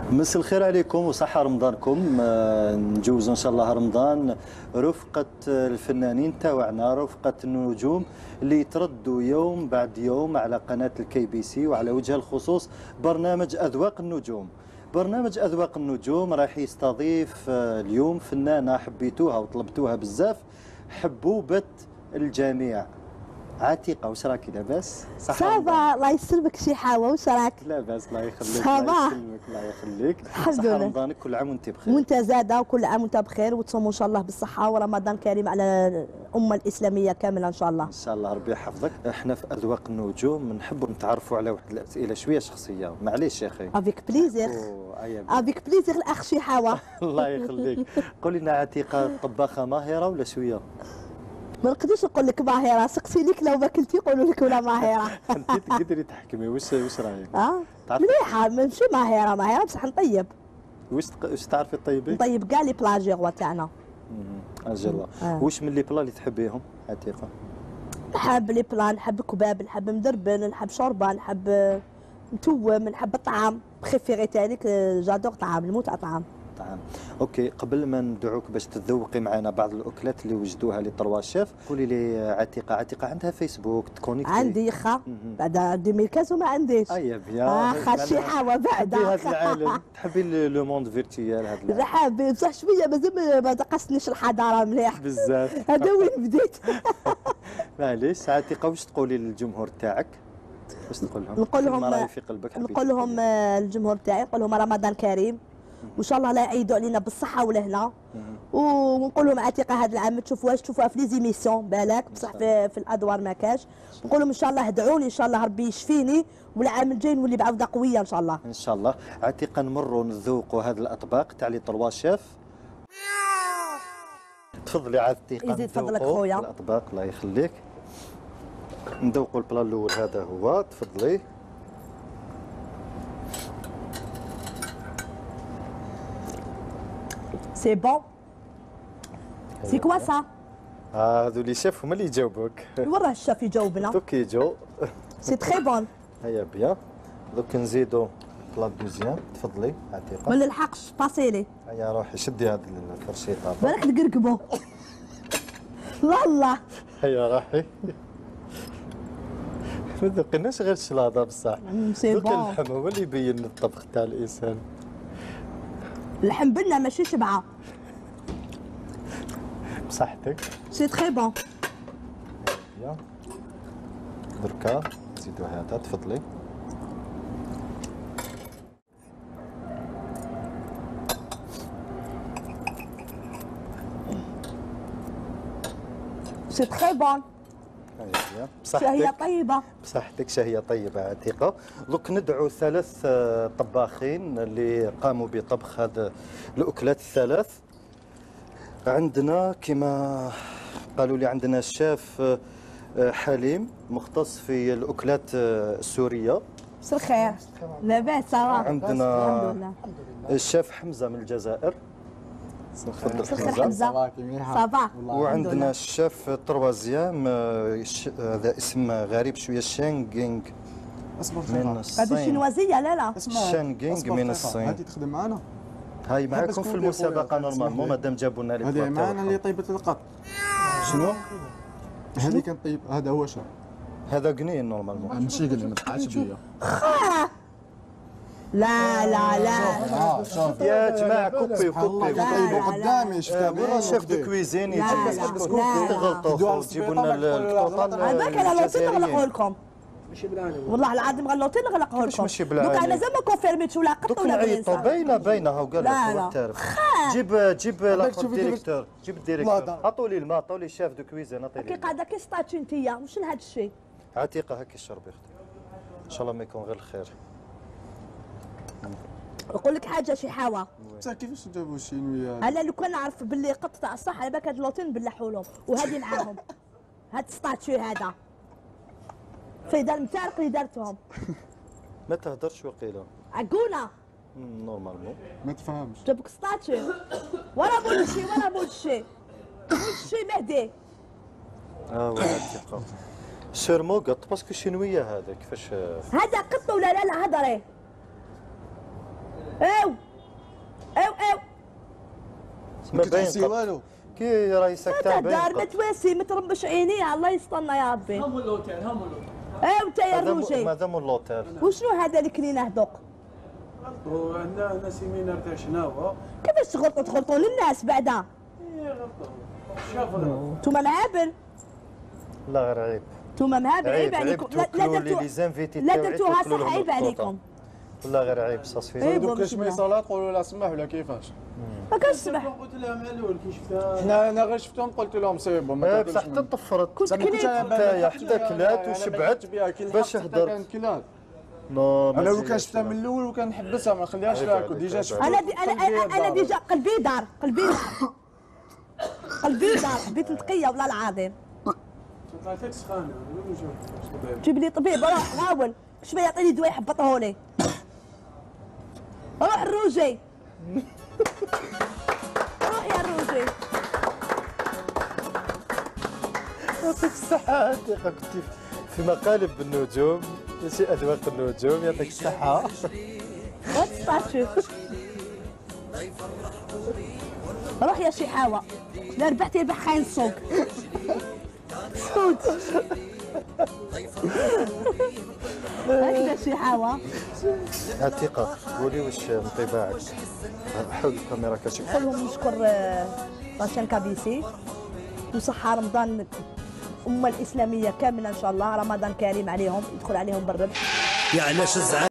مساء الخير عليكم وصحة رمضانكم. نجوزوا إن شاء الله رمضان رفقة الفنانين تاوعنا، رفقة النجوم اللي يتردوا يوم بعد يوم على قناة الكي بي سي، وعلى وجه الخصوص برنامج أذواق النجوم. برنامج أذواق النجوم راح يستضيف اليوم فنانة حبيتوها وطلبتوها بزاف، حبوبة الجميع. عتيقة، واش راكي لاباس؟ صافا الله يسلمك شي حاوه، واش راك؟ لاباس الله يخليك. صافا الله يسلمك الله يخليك. الحمد صحة لله. رمضانك كل عام وانت بخير. وانت زاده وكل عام وانت بخير، وتصوموا ان شاء الله بالصحه، ورمضان كريم على الامه الاسلاميه كامله ان شاء الله. ان شاء الله ربي يحفظك. احنا في اذواق النجوم نحبوا نتعرفوا على واحد الاسئله شويه شخصيه، معليش يا اخي. افيك بليزير. افيك بليزير الاخ شي حاوه. الله يخليك. قولي لنا عتيقه، طباخه ماهره ولا شويه؟ ما نقدرش نقول لك ماهره، سقسي لك لو ما كنتي يقولوا لك ولا ماهره. انت تقدري تحكمي، واش رايك؟ مليحه، ماشي ماهره بصح نطيب. واش تعرفي تطيبي؟ نطيب كاع لي بلاجيغوا تاعنا. الجروه. واش من لي بلا اللي تحبيهم عتيقه؟ نحب لي بلا، نحب كباب، نحب مدربن، نحب شوربه، نحب نتوم، نحب الطعام. بريفيري تاعي جادور طعام، نموت على طعام. طعام. اوكي، قبل ما ندعوك باش تذوقي معنا بعض الاكلات اللي وجدوها لي تروا شيف، قولي لي عتيقه عندها فيسبوك تكونيكتي؟ عندي يخا بعد 2015 وما عنديش. اي بيان. شي حاجه بعد. تحبي هذا العالم، تحبي لو موند فيرتيال هذا العالم. حابه بصح شويه مازال ما دقستنيش الحضاره مليح بزاف. هذا وين بديت. معليش عتيقه، واش تقولي للجمهور تاعك؟ واش تقول لهم؟ نقول لهم الجمهور تاعي، نقول لهم رمضان كريم، وان شاء الله لا يعيدوا علينا بالصحه والهنا. ونقول لهم عتيقه هذا العام ما تشوفوهاش، تشوفوها في لي زيميسيون بالك، بصح في الادوار ما كاش. نقول لهم ان شاء الله ادعوني، ان شاء الله ربي يشفيني، والعام الجاي نولي بعوده قويه ان شاء الله. ان شاء الله. عتيقه، نمروا نذوقوا هذه الاطباق تاع لي تروا شيف. تفضلي عتيقه. يزيد فضلك خويا. الاطباق الله يخليك. نذوقوا البلا الاول، هذا هو. تفضلي. سي بون. سي كوا سا؟ هذو لي شيف هما اللي يجاوبوك. وراه الشاف يجاوبنا. دوك يجو. سي تري بون. هيا بيان. دوك نزيدو بلا دوزيام. تفضلي عتيقه. ما نلحقش باسيلي. هيا روحي شدي هذه الفرشيطه. بالك نقرقبو. والله. هيا روحي. ما ذقناش غير الشلاضه بصح. سي بون. اللحم هو اللي يبين الطبخ تاع الانسان. اللحم بنا ماشي شبعه. بصحتك. سي تري بون. دركا نزيدو هذا. تفضلي. سي تري بون. شهية طيبة. بصحتك، شهية طيبة عتيقة. دوك ندعو ثلاث طباخين اللي قاموا بطبخ هذه الأكلات الثلاث. عندنا كما قالوا لي، عندنا الشيف حليم مختص في الأكلات السورية. مساء الخير. لاباس صراحة. عندنا الشيف حمزة من الجزائر. مساء الخير حمزة. صافا. وعندنا الشيف تروازيام، هذا اسم غريب شويه، شانغينغ من الصين. هذه شينوازية. لا شانغينغ من الصين. هذه تخدم معنا. هاي معكم في المسابقه نورمالمون، مادام جابوا لنا لي بلاطو. هذه معنا اللي طيبت القط. شنو؟ هذه كان طيب. هذا هو شاف. هذا قنين نورمالمون. ماشي قليل، ما تحاش بيا. لا يا جماعه كوبي طيبوا قدامي. شفتها شيف دو كويزين يجي تغلطوا تجيبوا لنا القطن. هذاك انا لوطين نغلقه لكم. ماشي بالعاني والله العظيم، غلوطين نغلقه لكم. ماشي بالعاني. دوك انا زعما ما كونفيرميتش ولا قط ولا نعيطوا. باينه هاو قال لك هو التعرف. جيب الديريكتور. جيب الديريكتور. عطوا لي الماء، عطوا لي الشيف دو كويزين. عطي لي. كي قاعده كي سطاتشي انتيا، واش هذا الشيء؟ عتيقه هكا الشرب اختي، ان شاء الله ما يكون غير الخير. نقول لك حاجه شي حاوه. بصح كيفاش جابوا الشينويه؟ انا لو كان نعرف باللي قط تاع الصح، على بالك هاد اللوطين نبلعوا لهم، وهذه معاهم. هاد ستاتشي هذا فايده المتارق اللي دارتهم. ما تهدرش وقيله. عقوله. نورمالمون. ما تفهمش. جابوك ستاتشي. ولا بولشي. شي مهدي. ولا سيرمو قط باسكو شنويه هذا كيفاش؟ هذا قط ولا لا هضري. ايوا ايوا ما ما كتحسي باين والو. كي راهي ساكته دار باين متواسي مترمش عينيه الله يسطرنا يا ربي. هم الاوتيل هم الاوتيل. ايوا انت يا روجي ماذا من لوتيل وشنو هذا الكنينه هذوك؟ عندنا سيمينار تاع شناوه. كيفاش تغلطوا للناس بعدا؟ شوف نتوما معابل لا غير عيب نتوما معابل عيب عليكم. توكلوا لي لي زانفيتي لا درتوها صح عيب عليكم. والله غير عيب صافي إيه. دوك كاش صالات قولوا لها سمح ولا كيفاش. ما كنسمح. قلت لها مع الاول كي شفتها. انا غير شفتهم قلت لهم سي بون ما بصح حتى طفرت كنت كليت. حتى كلات وشبعت باش هدرت كلات. نو انا لو كان شفتها من الاول وكان نحبسها ما نخليهاش تاكل ديجا شفت. انا ديجا قلبي دار قلبي دار حبيت نتقيا والله العظيم. عطيتك سخانه. جيب لي طبيب روح حاول شويه يعطيني دواء يحبطهولي. روح الروجي روح يا الروجي. يعطيك الصحة عتيقة كنتي في مقالب النجوم ماشي أذواق النجوم يعطيك الصحة. ما تستعجل روح يا شحاوة لا ربحتي ربح خاين السوق. سكوت هكذا شحاوة. عتيقة قولي واش انطباعك حول الكاميرا كتشوف. نقولهم نشكر راشان كابيسي وصحة رمضان الأمة الإسلامية كاملة إن شاء الله. رمضان كريم عليهم يدخل عليهم بالربح. يا علاش